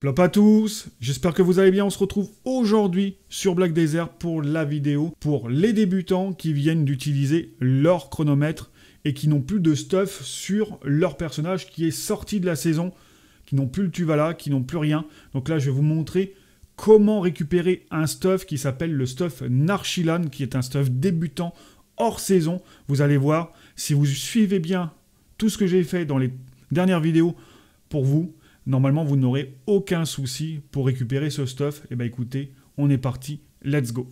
Plop à tous, j'espère que vous allez bien. On se retrouve aujourd'hui sur Black Desert pour la vidéo pour les débutants qui viennent d'utiliser leur chronomètre et qui n'ont plus de stuff sur leur personnage qui est sorti de la saison, qui n'ont plus le Tuvala, qui n'ont plus rien. Donc là, je vais vous montrer comment récupérer un stuff qui s'appelle le stuff Narchilan, qui est un stuff débutant hors saison. Vous allez voir, si vous suivez bien tout ce que j'ai fait dans les dernières vidéos pour vous, normalement, vous n'aurez aucun souci pour récupérer ce stuff. Et bien écoutez, on est parti, let's go.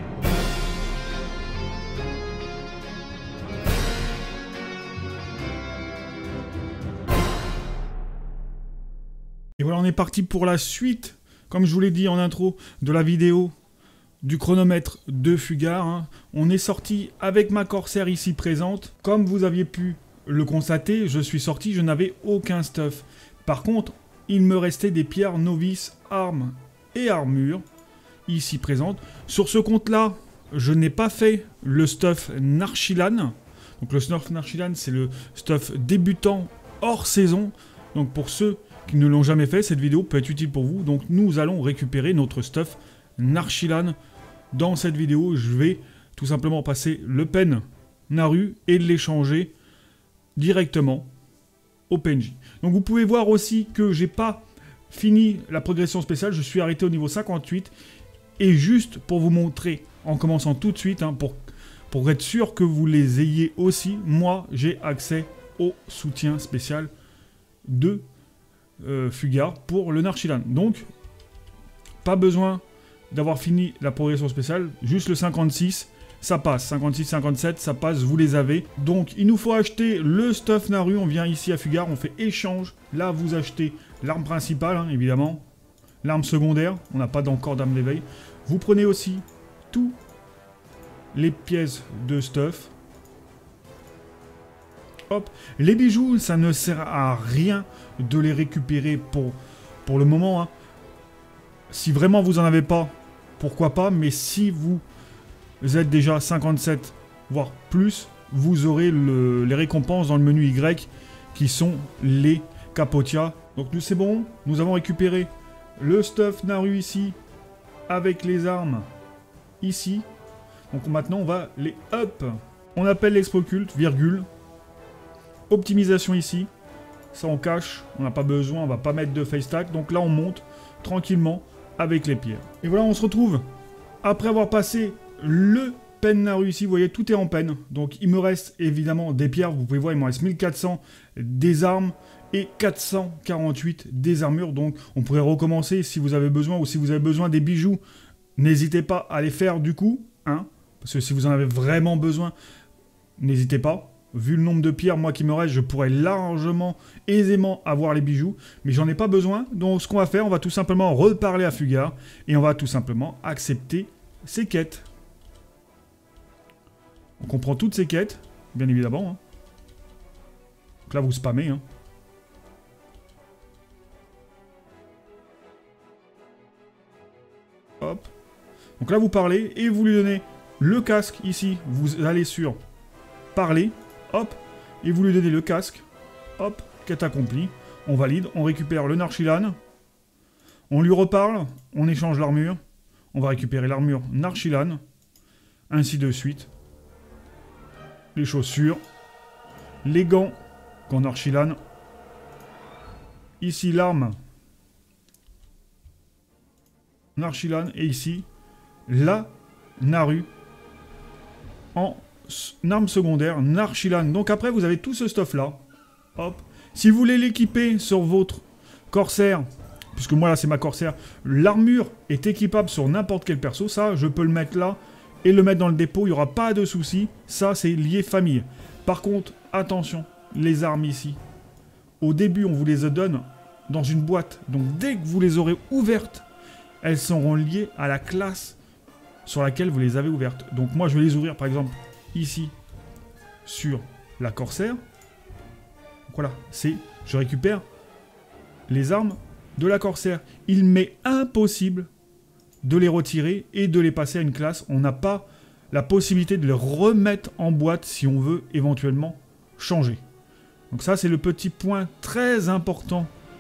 Et voilà, on est parti pour la suite, comme je vous l'ai dit en intro, de la vidéo du chronomètre de Fugard. On est sorti avec ma Corsair ici présente. Comme vous aviez pu le constater, je suis sorti, je n'avais aucun stuff. Par contre, il me restait des pierres novices, armes et armures, ici présentes. Sur ce compte-là, je n'ai pas fait le stuff Narchilan. Donc le stuff Narchilan, c'est le stuff débutant hors saison. Donc pour ceux qui ne l'ont jamais fait, cette vidéo peut être utile pour vous. Donc nous allons récupérer notre stuff Narchilan. Dans cette vidéo, je vais tout simplement passer le pen Naru et l'échanger directement au PNJ. Donc vous pouvez voir aussi que j'ai pas fini la progression spéciale, je suis arrêté au niveau 58, et juste pour vous montrer, en commençant tout de suite, pour être sûr que vous les ayez aussi, moi j'ai accès au soutien spécial de Fugard pour le Narchilan. Donc, pas besoin d'avoir fini la progression spéciale, juste le 56, ça passe, 56, 57, ça passe, vous les avez. Donc, il nous faut acheter le stuff Naru, on vient ici à Fugard, on fait échange. Là, vous achetez l'arme principale, évidemment. L'arme secondaire, on n'a pas encore d'arme d'éveil. Vous prenez aussi tous les pièces de stuff. Hop, les bijoux, ça ne sert à rien de les récupérer pour le moment. Si vraiment vous en avez pas, pourquoi pas, mais si vous êtes déjà 57, voire plus, vous aurez les récompenses dans le menu Y, qui sont les capotias. Donc nous c'est bon, nous avons récupéré le stuff Naru ici, avec les armes ici. Donc maintenant on va les up. On appelle l'expocult, virgule. Optimisation ici. Ça on cache, on n'a pas besoin, on va pas mettre de face stack. Donc là on monte tranquillement avec les pierres. Et voilà, on se retrouve après avoir passé le pen Naru ici, vous voyez, tout est en peine. Donc il me reste évidemment des pierres, vous pouvez voir, il me reste 1400 des armes et 448 des armures. Donc on pourrait recommencer si vous avez besoin, ou si vous avez besoin des bijoux, n'hésitez pas à les faire du coup, parce que si vous en avez vraiment besoin, n'hésitez pas. Vu le nombre de pierres, moi qui me reste, je pourrais largement, aisément avoir les bijoux, mais j'en ai pas besoin. Donc ce qu'on va faire, on va tout simplement reparler à Fugard, et on va tout simplement accepter ces quêtes. On comprend toutes ces quêtes, bien évidemment. Donc là, vous spammez. Hop. Donc là, vous parlez et vous lui donnez le casque ici. Vous allez sur parler. Hop. Et vous lui donnez le casque. Hop. Quête accomplie. On valide. On récupère le Narchilan. On lui reparle. On échange l'armure. On va récupérer l'armure Narchilan. Ainsi de suite. Les chaussures, les gants Narchilan. Ici l'arme Narchilan et ici la Naru en arme secondaire Narchilan. Donc après vous avez tout ce stuff là. Hop. Si vous voulez l'équiper sur votre Corsair, puisque moi là c'est ma Corsair, l'armure est équipable sur n'importe quel perso. Ça je peux le mettre là et le mettre dans le dépôt, il n'y aura pas de souci. Ça, c'est lié famille. Par contre, attention, les armes ici. Au début, on vous les donne dans une boîte. Donc, dès que vous les aurez ouvertes, elles seront liées à la classe sur laquelle vous les avez ouvertes. Donc, moi, je vais les ouvrir, par exemple, ici, sur la Corsair. Donc, voilà, je récupère les armes de la Corsair. Il m'est impossible de les retirer et de les passer à une classe. On n'a pas la possibilité de les remettre en boîte si on veut éventuellement changer. Donc ça, c'est le petit point très important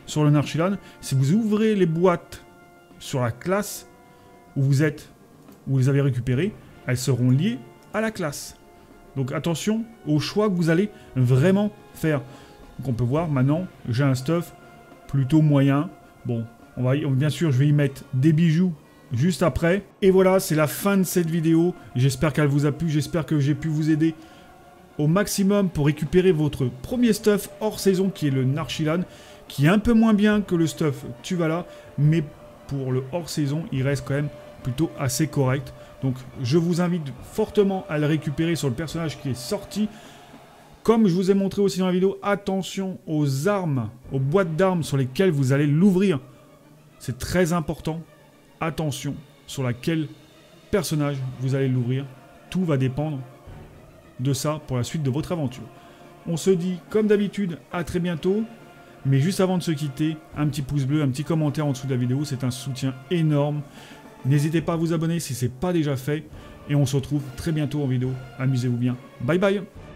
sur le Narchilan, si vous ouvrez les boîtes sur la classe où vous êtes, où vous les avez récupérées, elles seront liées à la classe. Donc attention au choix que vous allez vraiment faire. Donc on peut voir maintenant, j'ai un stuff plutôt moyen. Bon, bien sûr, je vais y mettre des bijoux juste après. Et voilà, c'est la fin de cette vidéo. J'espère qu'elle vous a plu, j'espère que j'ai pu vous aider au maximum pour récupérer votre premier stuff hors saison qui est le Narchilan, qui est un peu moins bien que le stuff Tuvala, mais pour le hors saison, il reste quand même plutôt assez correct. Donc je vous invite fortement à le récupérer sur le personnage qui est sorti. Comme je vous ai montré aussi dans la vidéo, attention aux armes, aux boîtes d'armes sur lesquelles vous allez l'ouvrir. C'est très important. Attention sur laquelle personnage vous allez l'ouvrir. Tout va dépendre de ça pour la suite de votre aventure. On se dit comme d'habitude à très bientôt. Mais juste avant de se quitter, un petit pouce bleu, un petit commentaire en dessous de la vidéo. C'est un soutien énorme. N'hésitez pas à vous abonner si ce n'est pas déjà fait. Et on se retrouve très bientôt en vidéo. Amusez-vous bien. Bye bye.